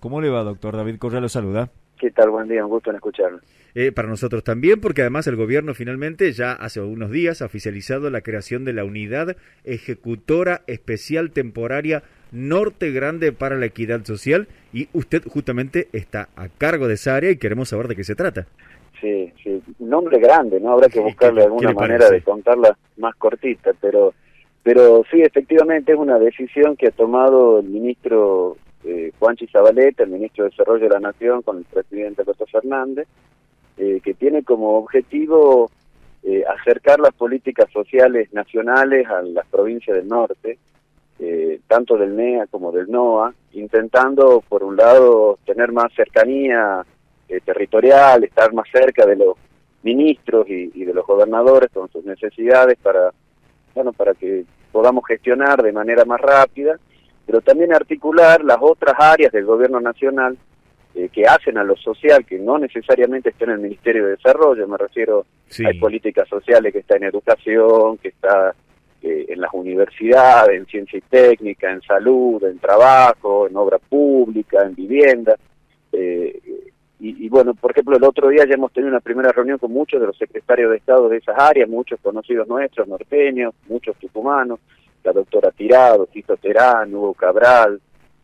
¿Cómo le va, doctor? David Correa lo saluda. ¿Qué tal? Buen día, un gusto en escucharlo. Para nosotros también, porque además el gobierno finalmente ya hace unos días ha oficializado la creación de la Unidad Ejecutora Especial Temporaria Norte Grande para la Equidad Social, y usted justamente está a cargo de esa área y queremos saber de qué se trata. Sí, un nombre grande, ¿no? Habrá que buscarle alguna manera de contarla más cortita, pero sí, efectivamente es una decisión que ha tomado el ministro Juanchi Zabaleta, el ministro de Desarrollo de la Nación, con el presidente Alberto Fernández, que tiene como objetivo acercar las políticas sociales nacionales a las provincias del norte, tanto del NEA como del NOA, intentando, por un lado, tener más cercanía territorial, estar más cerca de los ministros y de los gobernadores con sus necesidades para que podamos gestionar de manera más rápida, pero también articular las otras áreas del gobierno nacional que hacen a lo social, que no necesariamente está en el Ministerio de Desarrollo. Me refiero, hay políticas sociales que está en educación, que está en las universidades, en ciencia y técnica, en salud, en trabajo, en obra pública, en vivienda. Y bueno, por ejemplo, el otro día ya hemos tenido una primera reunión con muchos de los secretarios de Estado de esas áreas, muchos conocidos nuestros, norteños, muchos tucumanos, la doctora Tirado, Tito Terán, Hugo Cabral,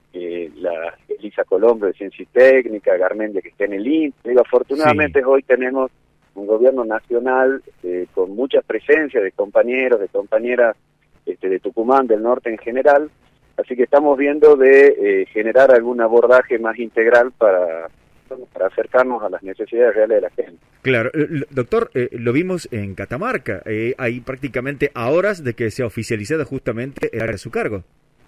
la Elisa Colombo de Ciencia y Técnica, Garmendia que está en el INPE. Afortunadamente hoy tenemos un gobierno nacional con mucha presencia de compañeros, de compañeras de Tucumán, del norte en general, así que estamos viendo de generar algún abordaje más integral para acercarnos a las necesidades reales de la gente. Claro, doctor, lo vimos en Catamarca, hay prácticamente a horas de que sea oficializada justamente el área de su cargo.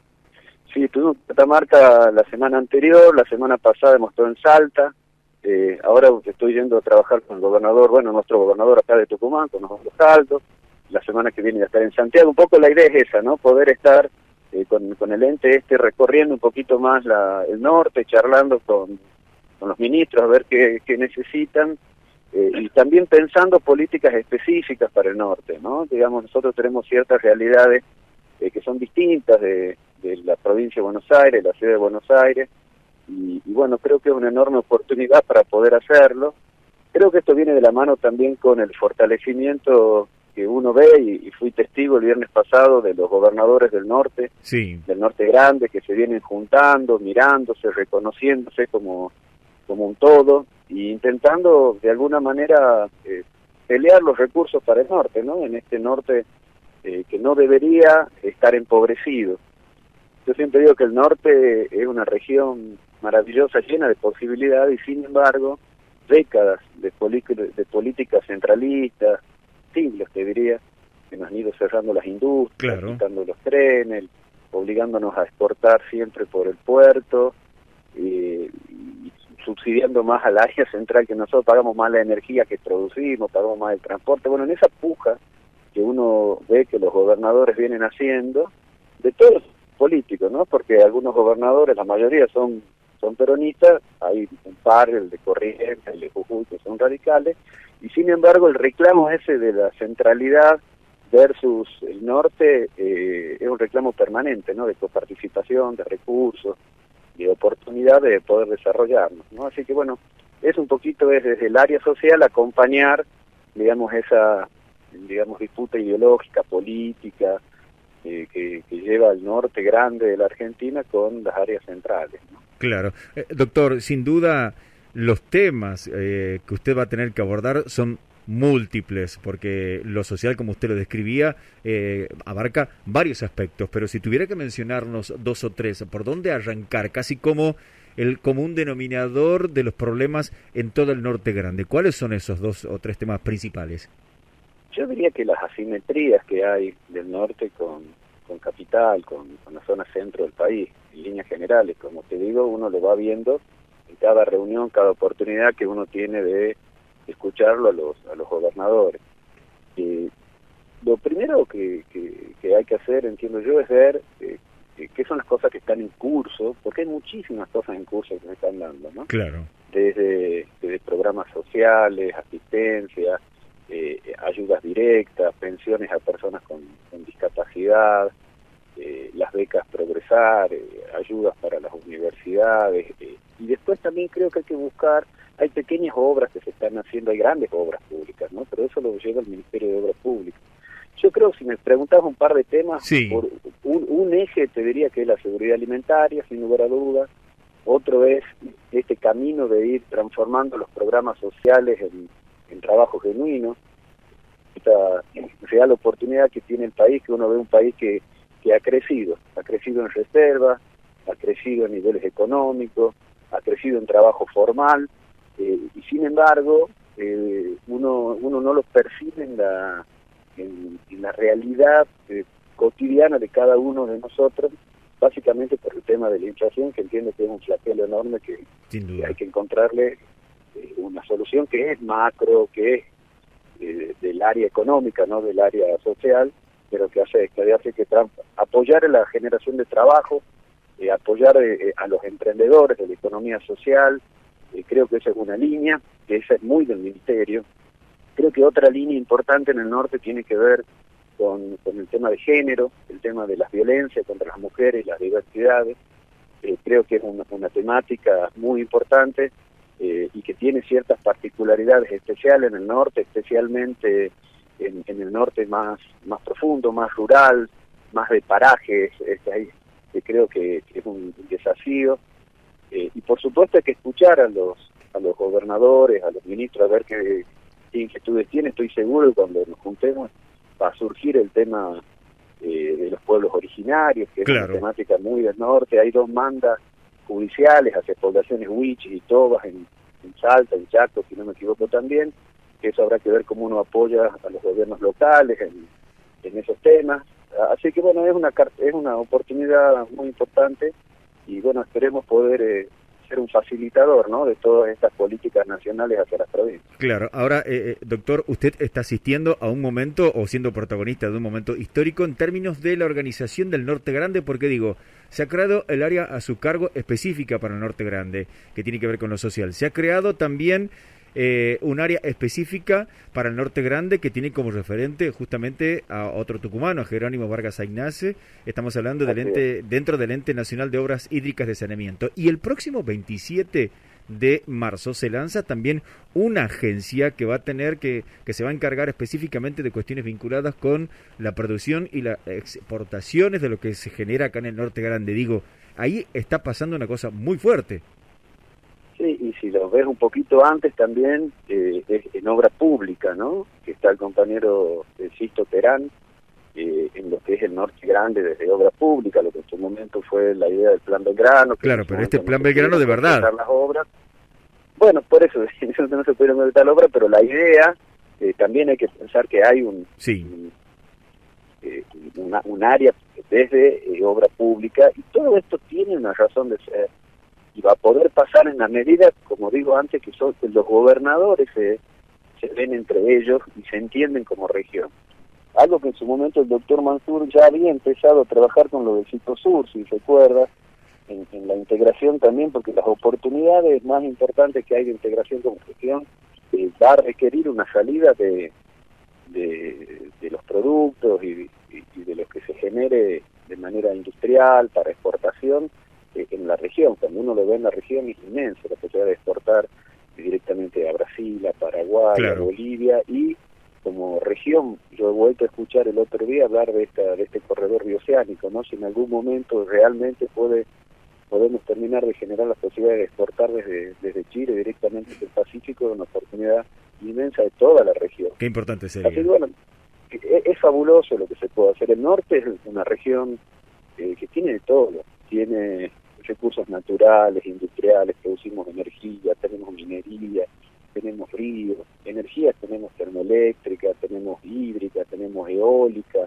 Sí, estuvimos en Catamarca la semana anterior, la semana pasada hemos estado en Salta, ahora estoy yendo a trabajar con el gobernador, nuestro gobernador acá de Tucumán, con nosotros Altos, la semana que viene a estar en Santiago. Un poco la idea es esa, ¿no? Poder estar con el ente recorriendo un poquito más el norte, charlando con los ministros, a ver qué necesitan, y también pensando políticas específicas para el norte, ¿no? Digamos, nosotros tenemos ciertas realidades que son distintas de la provincia de Buenos Aires, la ciudad de Buenos Aires, y bueno, creo que es una enorme oportunidad para poder hacerlo. Creo que esto viene de la mano también con el fortalecimiento que uno ve, y fui testigo el viernes pasado de los gobernadores del norte grande, que se vienen juntando, mirándose, reconociéndose como un todo, e intentando de alguna manera pelear los recursos para el norte, ¿no? En este norte que no debería estar empobrecido. Yo siempre digo que el norte es una región maravillosa, llena de posibilidades, y sin embargo, décadas de políticas centralistas, siglos te diría, que nos han ido cerrando las industrias, quitando los trenes, obligándonos a exportar siempre por el puerto, y subsidiando más al área central, que nosotros pagamos más la energía que producimos, pagamos más el transporte. Bueno, en esa puja que uno ve que los gobernadores vienen haciendo, de todos los políticos, ¿no? Porque algunos gobernadores, la mayoría son peronistas, hay un par, el de Corrientes, el de Jujuy, que son radicales, y sin embargo el reclamo ese de la centralidad versus el norte es un reclamo permanente, ¿no? De coparticipación, de recursos, de oportunidad de poder desarrollarnos, ¿no? Así que bueno, es un poquito desde el área social acompañar, esa disputa ideológica, política, que lleva al norte grande de la Argentina con las áreas centrales, ¿no? Claro. Doctor, sin duda los temas que usted va a tener que abordar son múltiples, porque lo social, como usted lo describía, abarca varios aspectos, pero si tuviera que mencionarnos dos o tres, ¿por dónde arrancar? Casi como el común denominador de los problemas en todo el norte grande. ¿Cuáles son esos dos o tres temas principales? Yo diría que las asimetrías que hay del norte con capital, con la zona centro del país, en líneas generales, como te digo, uno lo va viendo en cada reunión, cada oportunidad que uno tiene de escucharlo a los gobernadores. Lo primero que hay que hacer, entiendo yo, es ver qué son las cosas que están en curso, porque hay muchísimas cosas en curso que se están dando, ¿no? Claro. Desde programas sociales, asistencia, ayudas directas, pensiones a personas con discapacidad, las becas Progresar, ayudas para las universidades, Y después también creo que hay que buscar, hay pequeñas obras que se están haciendo, hay grandes obras públicas, ¿no? Pero eso lo lleva el Ministerio de Obras Públicas. Yo creo, si me preguntas un par de temas, Sí. por un eje te diría que es la seguridad alimentaria, sin lugar a dudas. Otro es este camino de ir transformando los programas sociales en trabajo genuino. Esta real oportunidad que tiene el país, que uno ve un país que ha crecido en reserva, ha crecido en niveles económicos, ha crecido en trabajo formal, y sin embargo uno no lo percibe en la realidad cotidiana de cada uno de nosotros, básicamente por el tema de la inflación, que entiendo que es un flagelo enorme que hay que encontrarle una solución que es macro, que es del área económica, no del área social, pero que hace que apoyar en la generación de trabajo, apoyar a los emprendedores de la economía social. Creo que esa es una línea, que esa es muy del Ministerio. Creo que otra línea importante en el norte tiene que ver con el tema de género, el tema de las violencias contra las mujeres, las diversidades. Creo que es una temática muy importante y que tiene ciertas particularidades especiales en el norte, especialmente en el norte más profundo, más rural, más de parajes, que creo que es un desafío. Y por supuesto hay que escuchar a los gobernadores, a los ministros, a ver qué inquietudes tienen. Estoy seguro que cuando nos juntemos va a surgir el tema de los pueblos originarios, que es una temática muy del norte. Hay 2 mandas judiciales hacia poblaciones huichis y tobas en Salta, en Chaco, si no me equivoco también, que eso habrá que ver cómo uno apoya a los gobiernos locales en esos temas. Así que bueno, es una oportunidad muy importante y bueno, esperemos poder ser un facilitador, ¿no?, de todas estas políticas nacionales hacia las provincias. Claro. Ahora, doctor, usted está asistiendo a un momento o siendo protagonista de un momento histórico en términos de la organización del Norte Grande, porque digo, se ha creado el área a su cargo específica para el Norte Grande, que tiene que ver con lo social. Se ha creado también un área específica para el Norte Grande que tiene como referente justamente a otro tucumano, a Jerónimo Vargas Ignace. Estamos hablando dentro del Ente Nacional de Obras Hídricas de Saneamiento. Y el próximo 27 de marzo se lanza también una agencia que va a tener que se va a encargar específicamente de cuestiones vinculadas con la producción y las exportaciones de lo que se genera acá en el Norte Grande. Digo, ahí está pasando una cosa muy fuerte. Sí, y si lo ves un poquito antes también, en obra pública, ¿no?, que está el compañero Sisto Terán, en lo que es el Norte Grande desde obra pública, lo que en su momento fue la idea del Plan Belgrano. Claro, pero este Plan Belgrano de verdad. Las obras. Bueno, por eso no se pudieron completar la obra, pero la idea, también hay que pensar que hay un área desde obra pública, y todo esto tiene una razón de ser, y va a poder pasar en la medida, como digo antes, que los gobernadores se ven entre ellos y se entienden como región. Algo que en su momento el doctor Mansur ya había empezado a trabajar con lo del Citosur, si recuerda, en la integración también, porque las oportunidades más importantes que hay de integración como región va a requerir una salida de los productos y de lo que se genere de manera industrial para exportación en la región. Cuando uno lo ve en la región es inmenso la posibilidad de exportar directamente a Brasil, a Paraguay, a Bolivia, y como región, yo he vuelto a escuchar el otro día hablar de este corredor bioceánico, ¿no? Si en algún momento realmente podemos terminar de generar la posibilidad de exportar desde Chile directamente del Pacífico, es una oportunidad inmensa de toda la región. Qué importante sería. Así que bueno, es fabuloso lo que se puede hacer. El norte es una región que tiene de todo, tiene recursos naturales, industriales, producimos energía, tenemos minería, tenemos ríos, energía tenemos termoeléctrica, tenemos hídrica, tenemos eólica,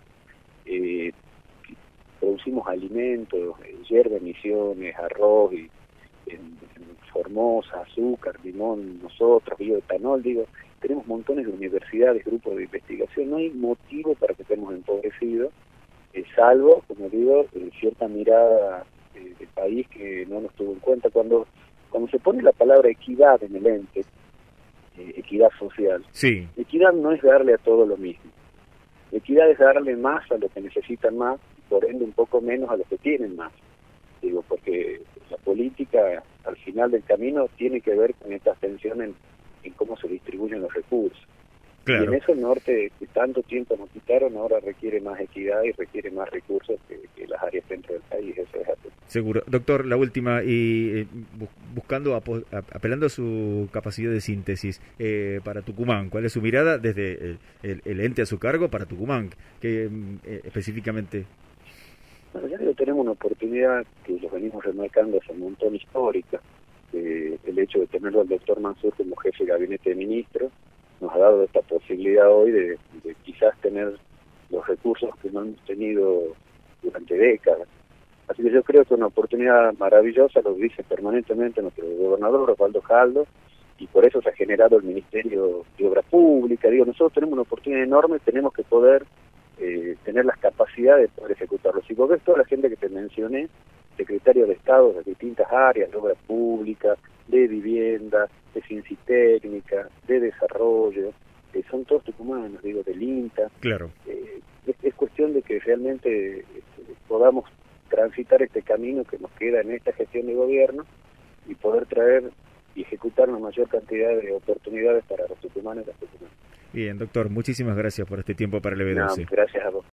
producimos alimentos, hierba, misiones, arroz, en Formosa, azúcar, limón, nosotros, bioetanol, digo, tenemos montones de universidades, grupos de investigación, no hay motivo para que estemos empobrecidos, salvo, como digo, cierta mirada del país que no nos tuvo en cuenta. Cuando se pone la palabra equidad en el ente, equidad social, equidad no es darle a todo lo mismo, equidad es darle más a los que necesitan más, y por ende un poco menos a los que tienen más, digo, porque la política, al final del camino, tiene que ver con esta atención en cómo se distribuyen los recursos. Claro. Y en eso el norte, que tanto tiempo nos quitaron, ahora requiere más equidad y requiere más recursos que las áreas dentro del país. Eso es así. Seguro. Doctor, la última, y buscando, apelando a su capacidad de síntesis para Tucumán, ¿cuál es su mirada desde el ente a su cargo para Tucumán? Que específicamente... Bueno, ya tenemos una oportunidad que los venimos remarcando hace un montón histórica. El hecho de tenerlo al doctor Mansur como jefe de gabinete de ministros nos ha dado esta posibilidad hoy de quizás tener los recursos que no hemos tenido durante décadas. Así que yo creo que es una oportunidad maravillosa, lo dice permanentemente nuestro gobernador Osvaldo Jaldo, y por eso se ha generado el Ministerio de Obras Públicas. Digo, nosotros tenemos una oportunidad enorme, tenemos que poder tener las capacidades de poder ejecutarlo. Si vos ves toda la gente que te mencioné, secretarios de Estado de distintas áreas, de obras públicas, de vivienda, de ciencia y técnica, de desarrollo, son todos tucumanos, digo, del INTA. Claro. Es cuestión de que realmente podamos transitar este camino que nos queda en esta gestión de gobierno y poder traer y ejecutar una mayor cantidad de oportunidades para los tucumanos y las tucumanas. Bien, doctor, muchísimas gracias por este tiempo para el EB12. No, gracias a vos.